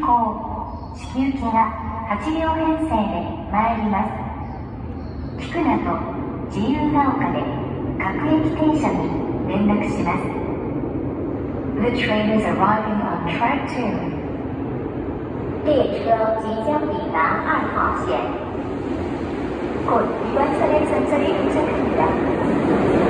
行。至急が8両編成で参ります。菊名と自由が丘で各駅停車に連絡します。The train is arriving on track 2. 列车即将抵达2号线。곧 이번 선의 전철이 도착합니다.